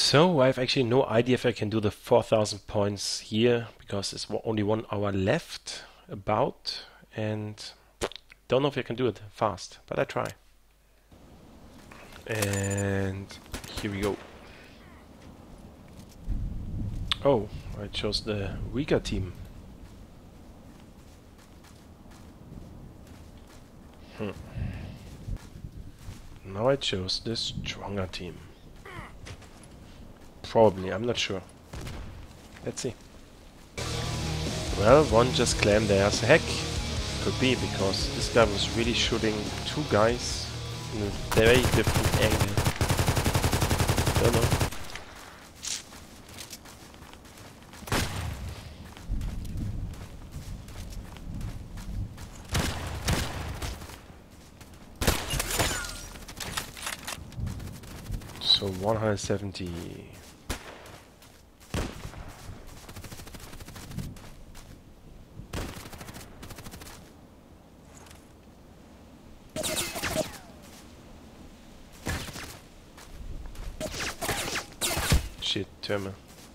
So I have actually no idea if I can do the 4,000 points here because it's only 1 hour left about, and don't know if I can do it fast, but I try. And here we go. Oh, I chose the weaker team. Now I chose the stronger team. Probably, I'm not sure. Let's see. Well, one just claimed there's a hack. Could be, because this guy was really shooting two guys in a very different angle. Don't know. So 170. Shit, Thermal.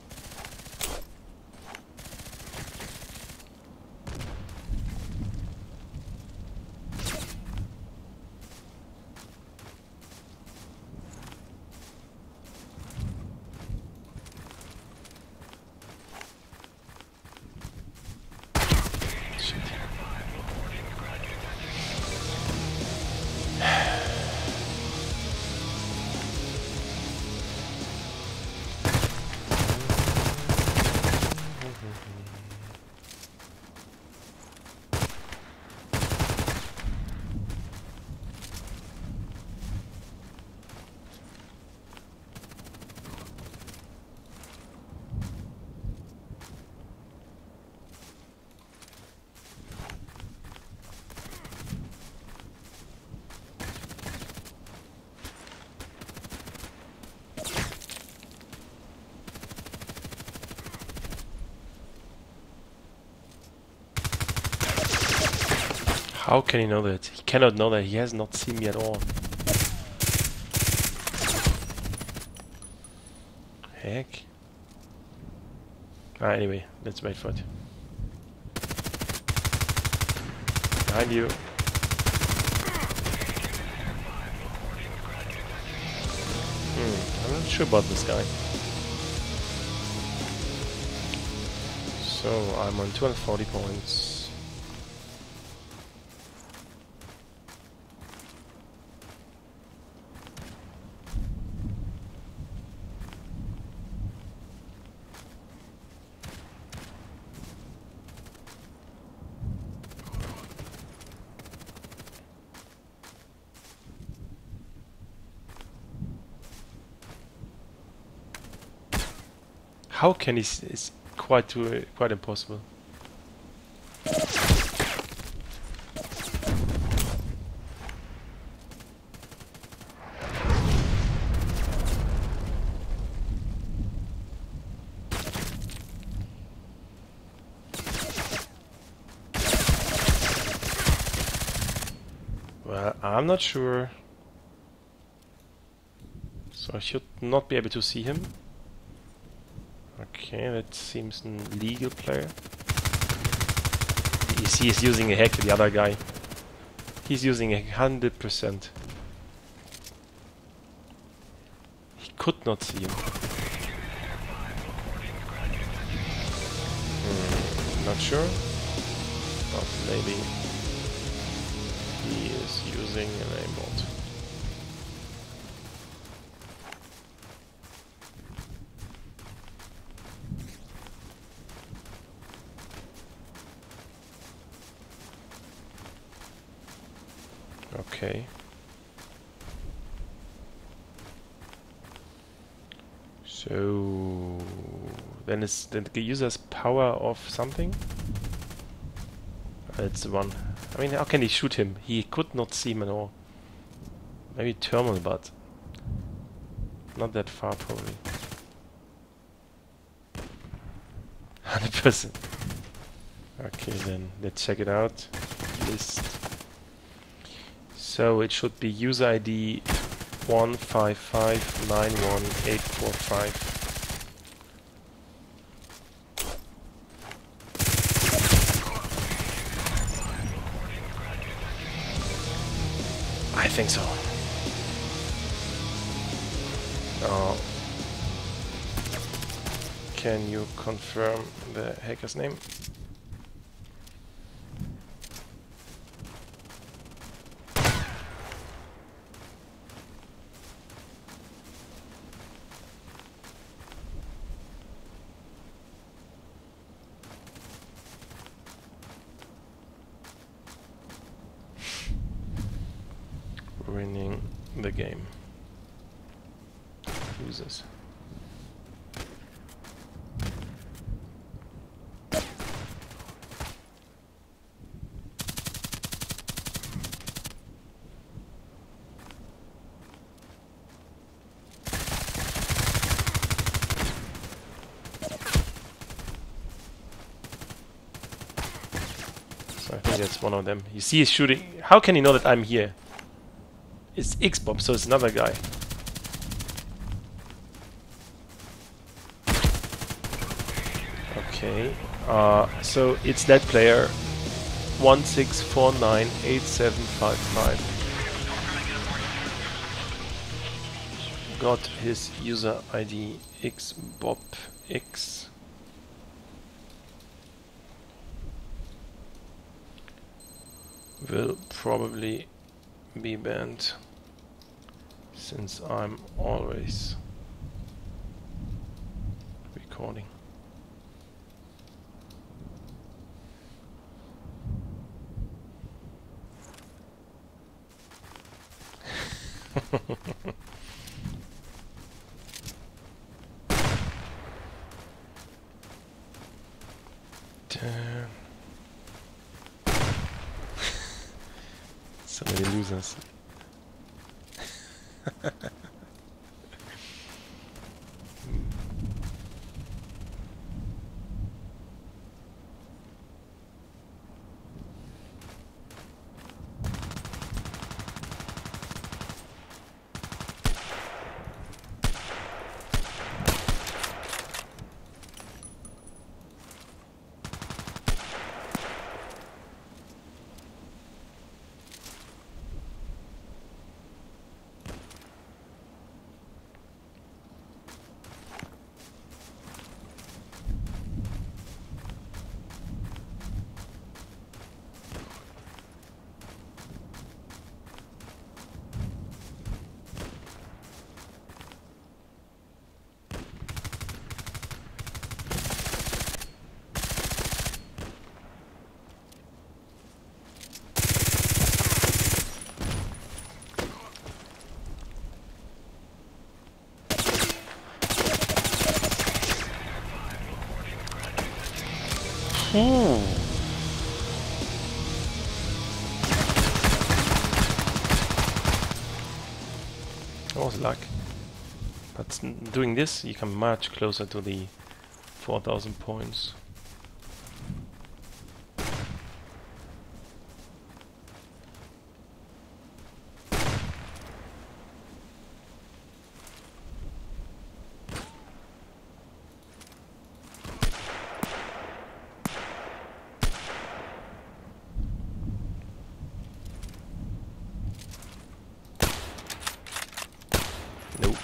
How can he know that? He cannot know that. He has not seen me at all. Heck. Anyway, let's wait for it. Behind you. I'm not sure about this guy. So I'm on 240 points. How can he? It's quite impossible. Well, I'm not sure. So I should not be able to see him. Okay, that seems a legal player. You see, he's using a hack, the other guy. He's using a 100%. He could not see him. Not sure. But maybe he is using an aimbot. Okay. So then the user's power of something. That's the one. I mean, how can he shoot him? He could not see him at all. Maybe thermal, but not that far probably. 100%. Okay, then let's check it out. List. So it should be user ID 155918845. I think so. Can you confirm the hacker's name? Winning the game. Losers. So I think that's one of them. You see he's shooting. How can he know that I'm here? It's Xbob, so it's another guy. Okay, so it's that player 16498755. Got his user ID xbobx. Will probably be banned since I'm always recording. Damn. So many losers. That was luck. But doing this, you come much closer to the 4,000 points. Nope.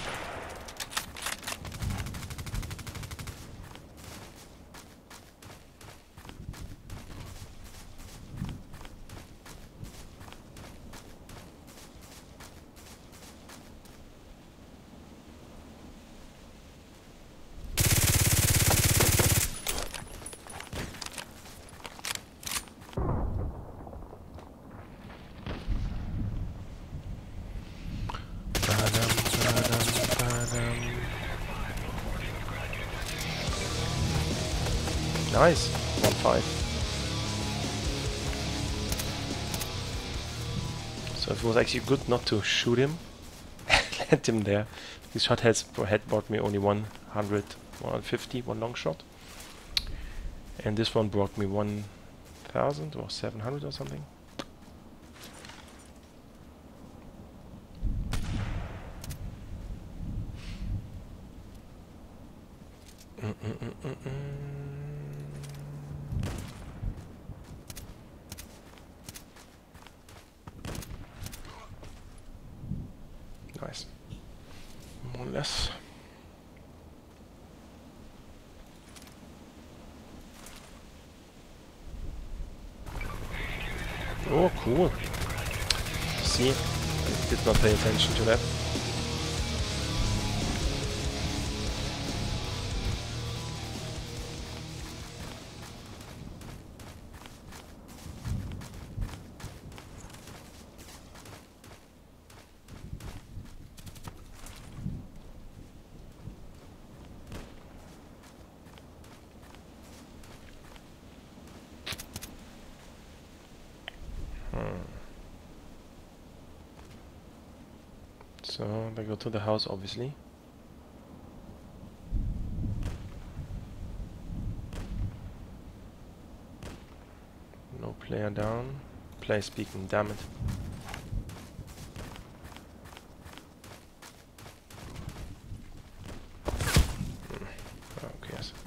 Nice, 1-5. So it was actually good not to shoot him. Let him there. These shot heads per head brought me only 100, 150, one long shot. And this one brought me 1,000 or 700 or something. Nice. More or less. Oh, cool. See, I did not pay attention to that. So they go to the house, obviously. No player down. Play speaking, damn it. Okay, yes.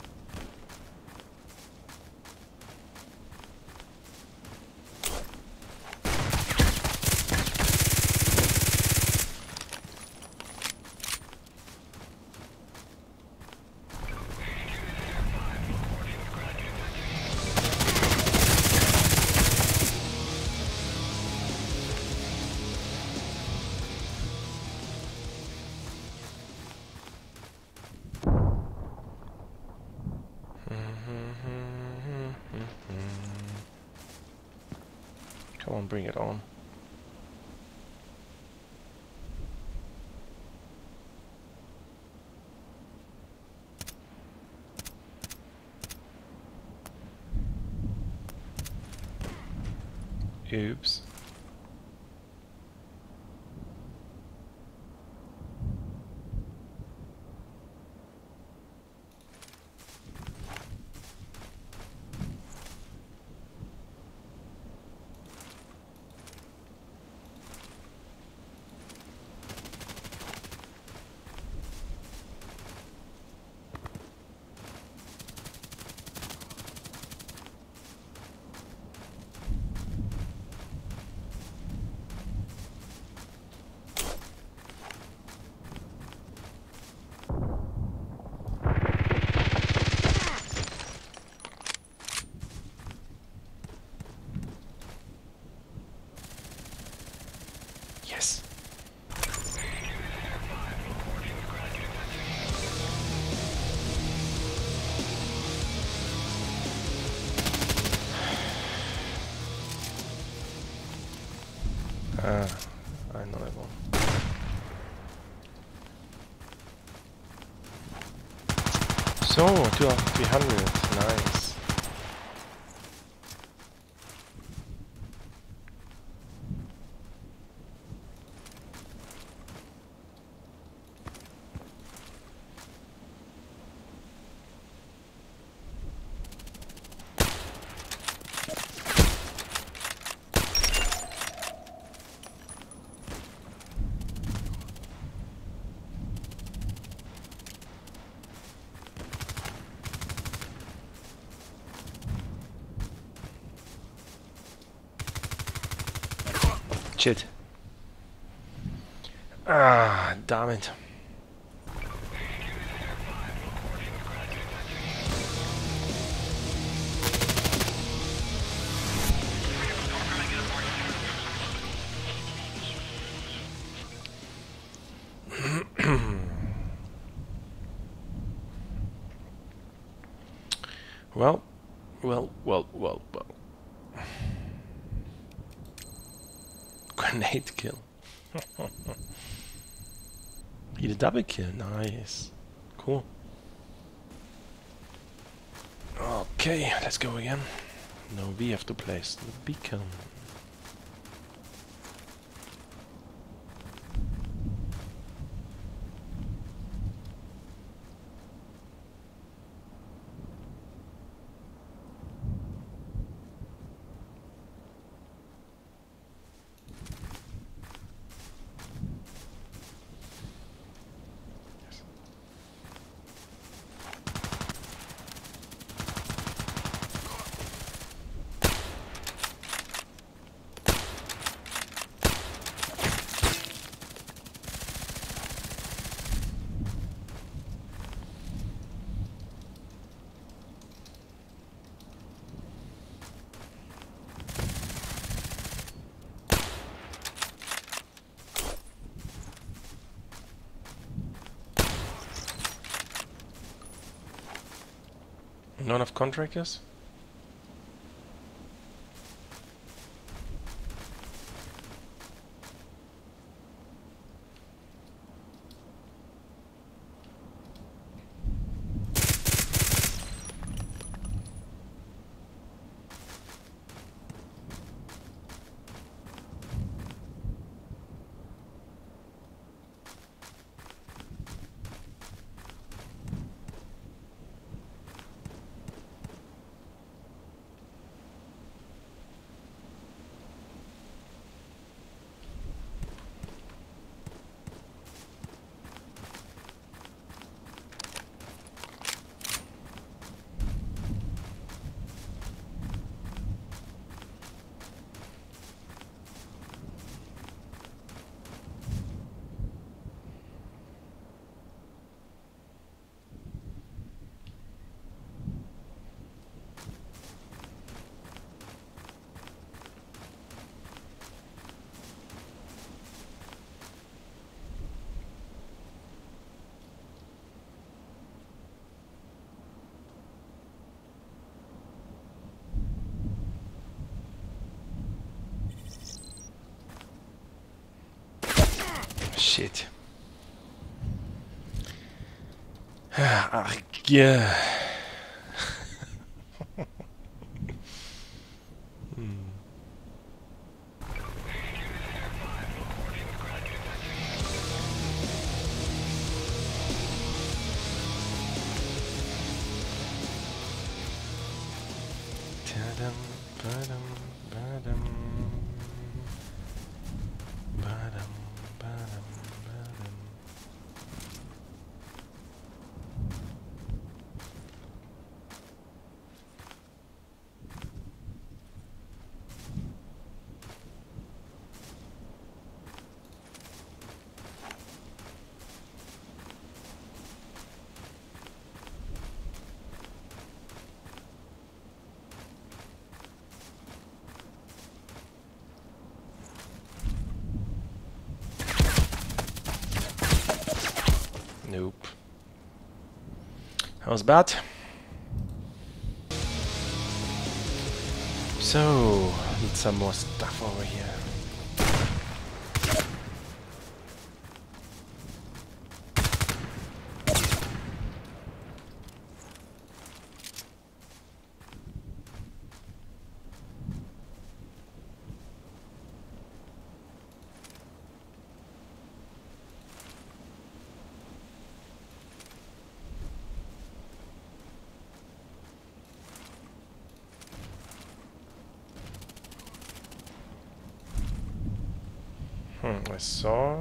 Come on, bring it on. Oops. Yes. I know that one. So, 2 out of 300. Nice. Shit. Ah, damn it. Well. Grenade kill. He did a double kill. Nice. Cool. Okay, let's go again. No, we have to place the beacon. None of contractors? Shit. Ach, yeah. Ta-dum, ba-dum, ba-dum. Ba-dum, ba-dum, ba-dum. Nope. How's that? So, need some more stuff over here. I saw...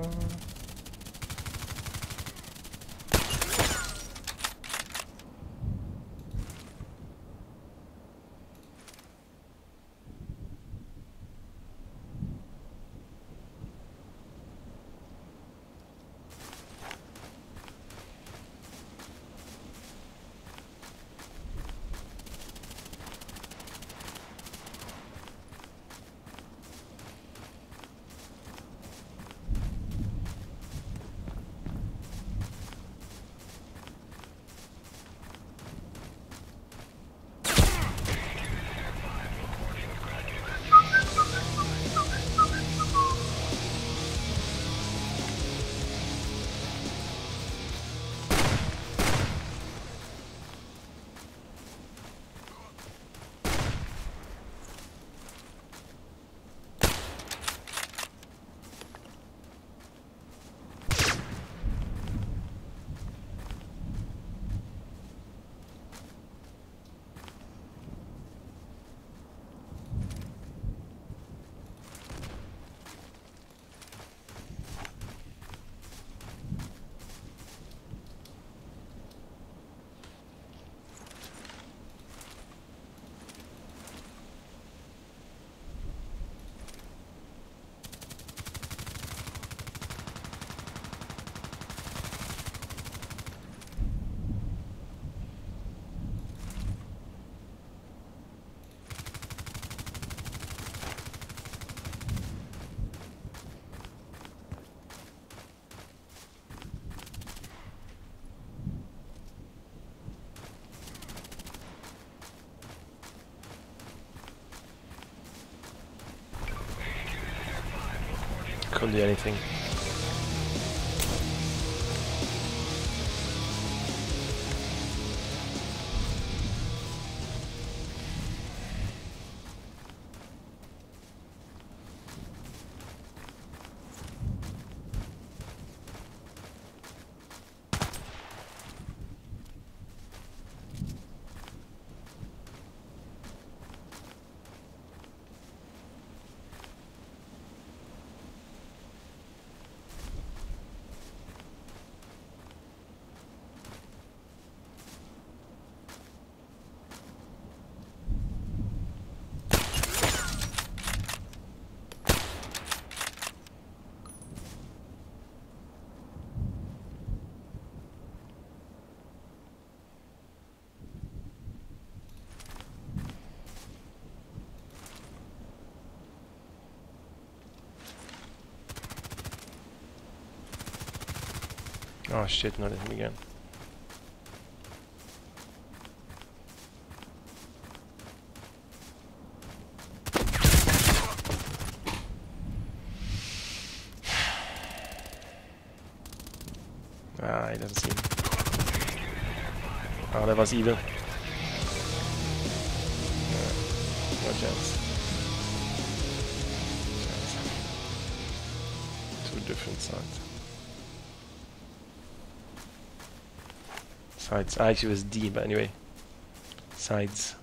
couldn't do anything. Oh shit, not him again. Ah, he doesn't see me. Oh, that was evil. No chance. Two different sides. Sides. Actually, it was D, but anyway. Sides.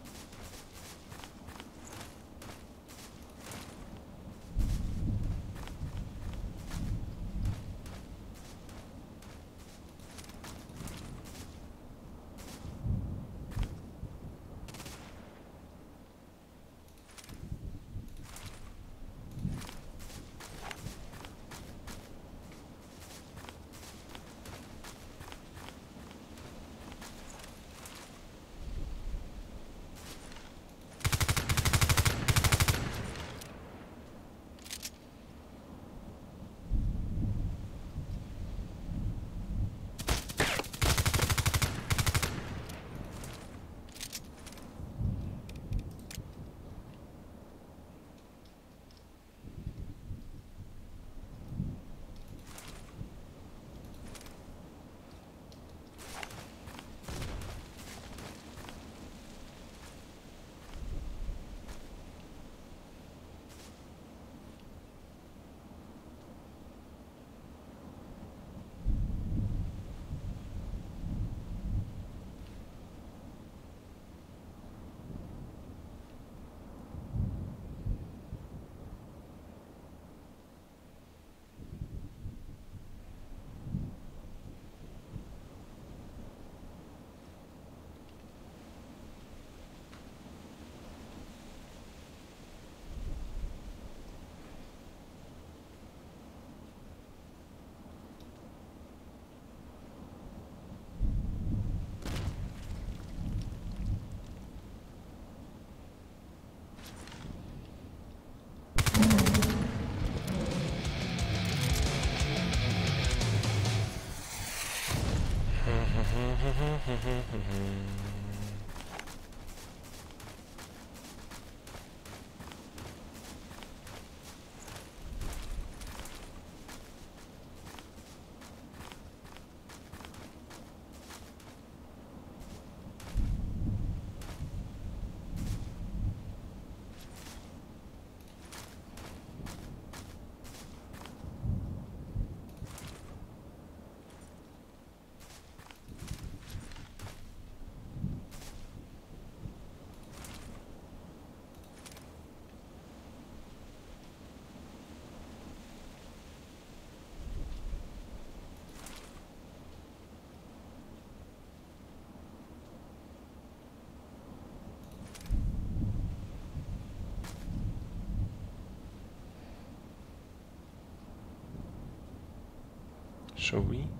Shall we?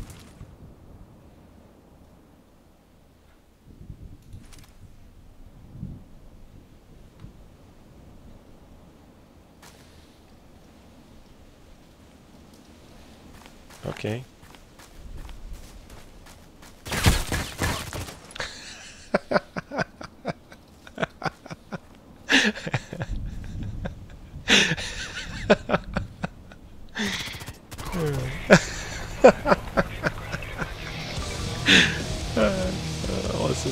Okay. awesome.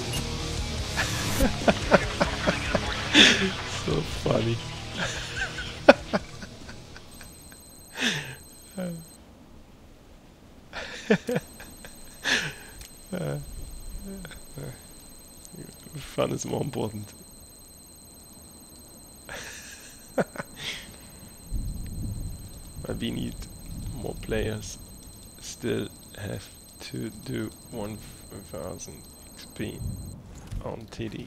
So funny. Fun is more important. But we need more players. Still have to do 1000 XP on TD.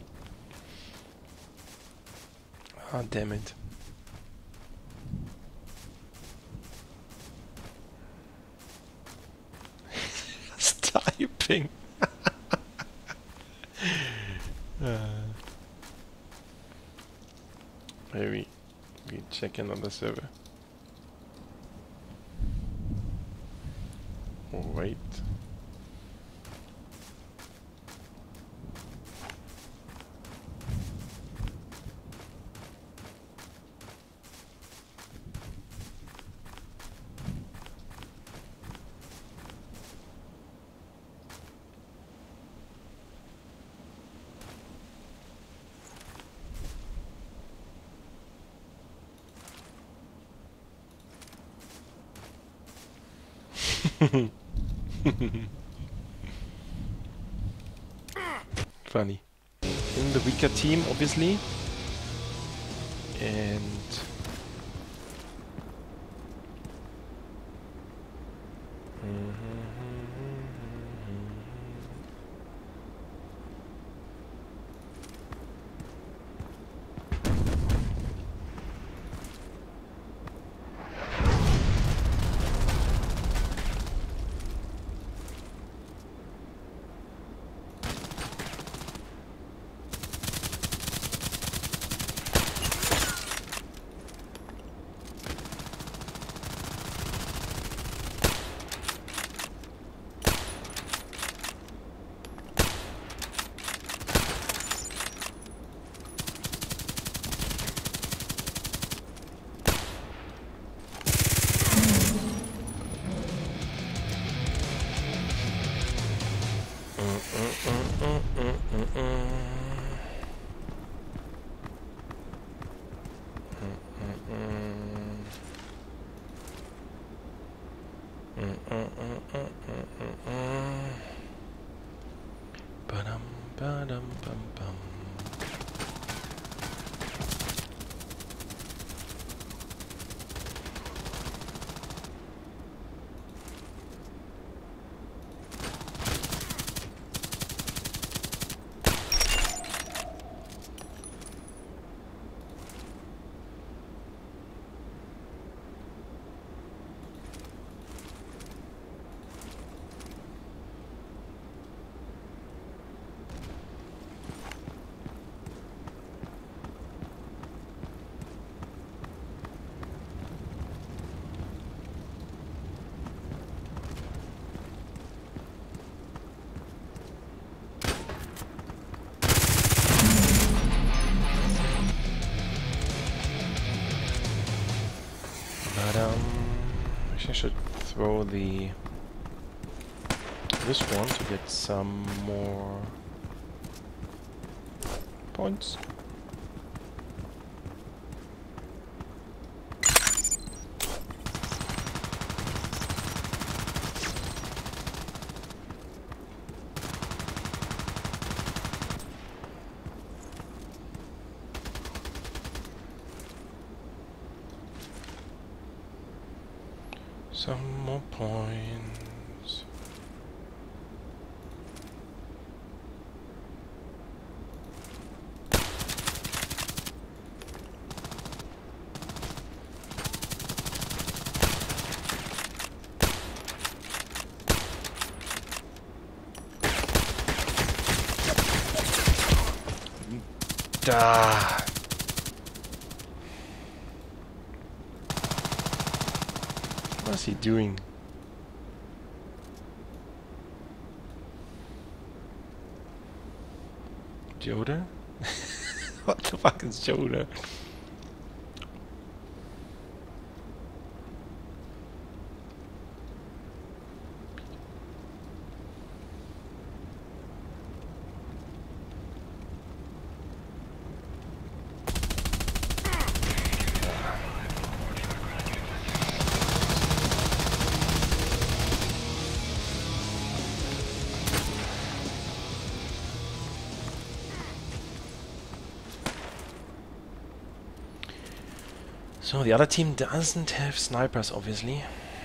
Ah, damn it. Just typing. Maybe we check another server. Oh, wait. Funny. In the weaker team, obviously. And Ba-dum, ba-dum, bum, bum. I should throw this one to get some more points. Some more points. What's he doing? Joda? What the fuck is Joda? So the other team doesn't have snipers, obviously.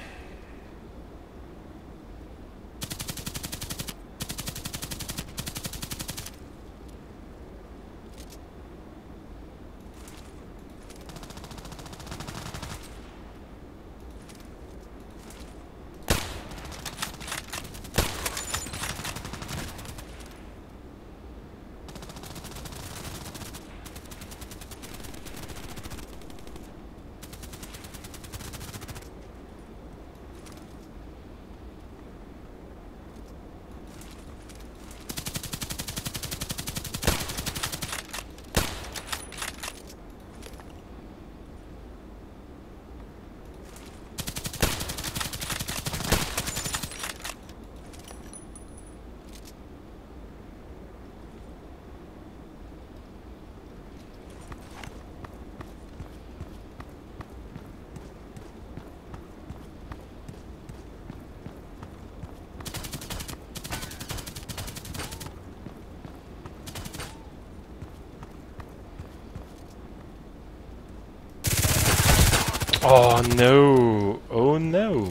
Oh no! Oh no!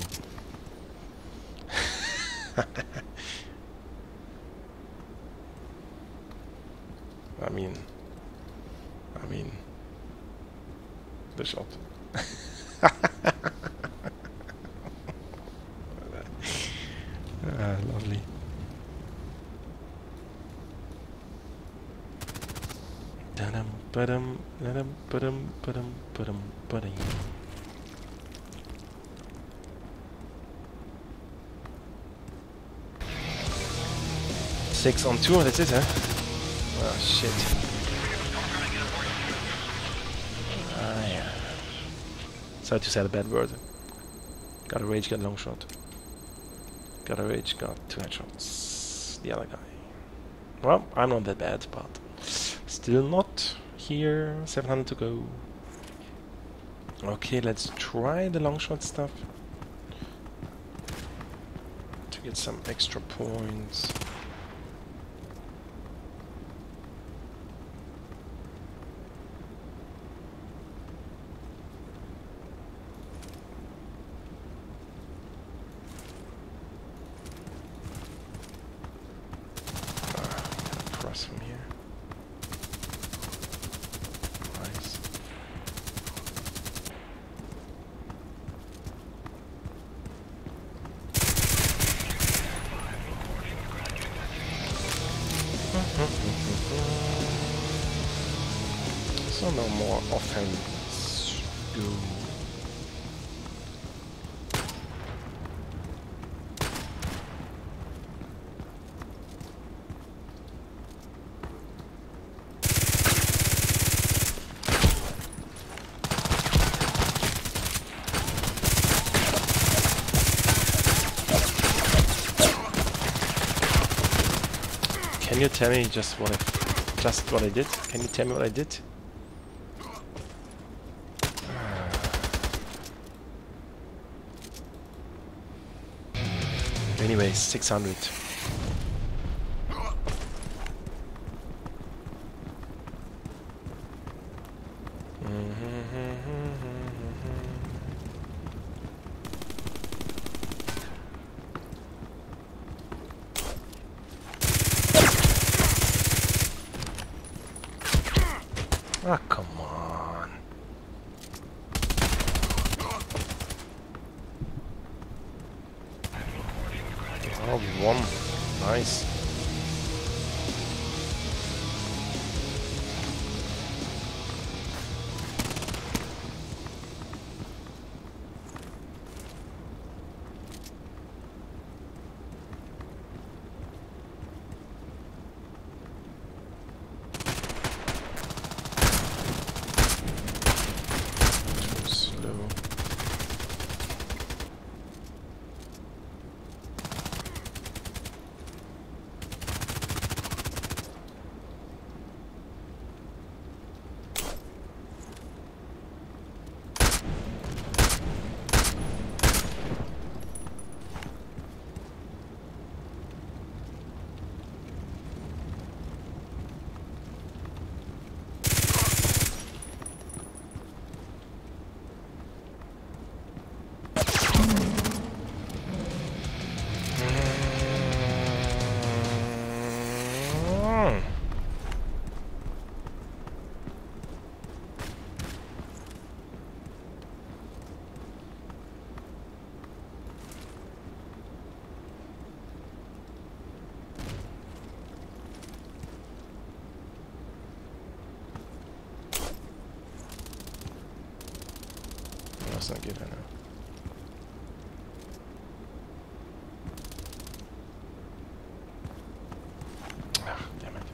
I mean, the shot. Lovely. Da-dum, ba-dum, da-dum, ba-dum, ba-dum, ba-dum, ba-dum. 6 on 2, that's it, huh? Oh shit. Ah yeah. Sorry to say the bad word. Got a rage, got a long shot. Got a rage, got 2 headshots. The other guy. Well, I'm not that bad, but still not here. 700 to go. Okay, let's try the long shot stuff. To get some extra points. From here. Nice. So no more offense. Go. Can you tell me just what I did? Can you tell me what I did? Anyways, 600. Ah, come on. Oh, we won. Nice. not good, I know. Ah, damn it.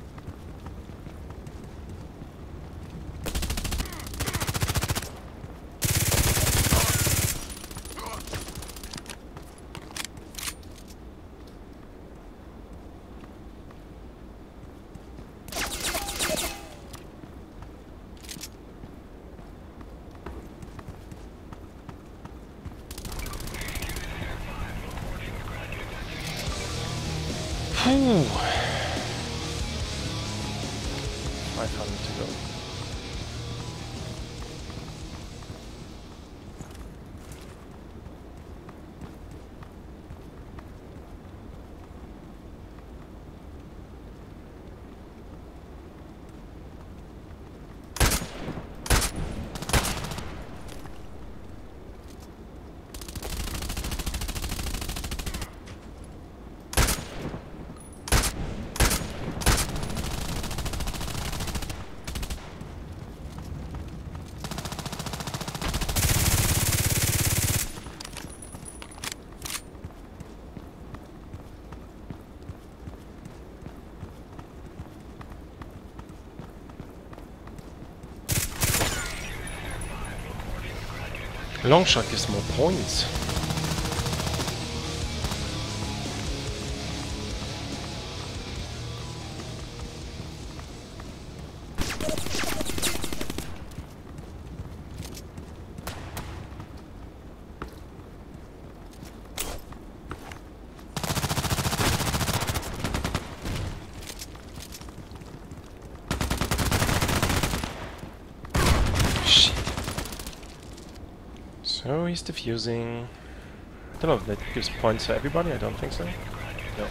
Phew. 500 to go. Long shot gives more points. So he's defusing. I don't know if that gives points to everybody, I don't think so. No.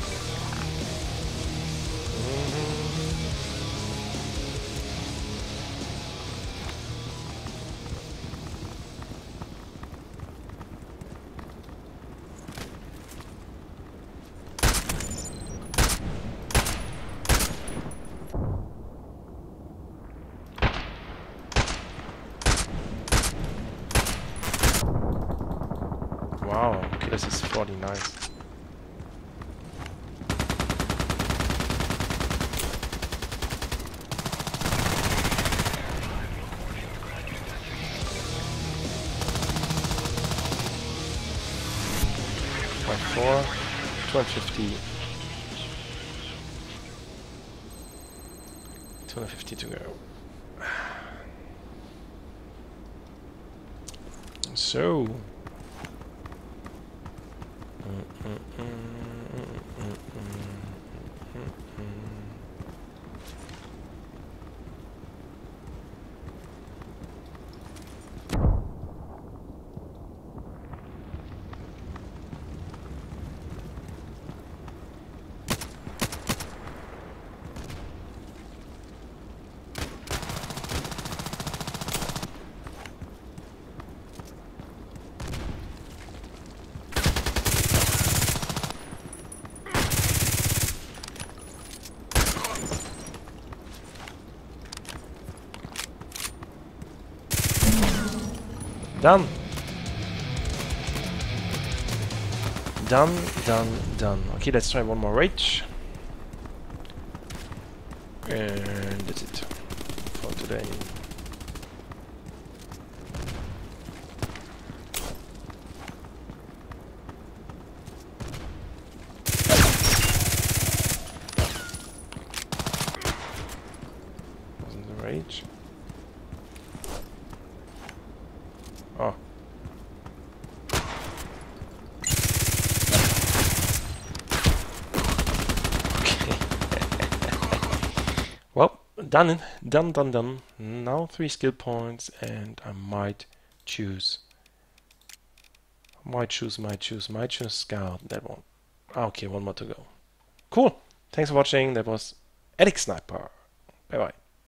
49. By 4, 250. 250 to go. So done. Done. Okay, let's try one more rage. And that's it for today. Wasn't the rage? Oh. Well, done. Now 3 skill points, and I might choose Scout. That one. Okay, one more to go. Cool. Thanks for watching. That was ADXsniper. Bye bye.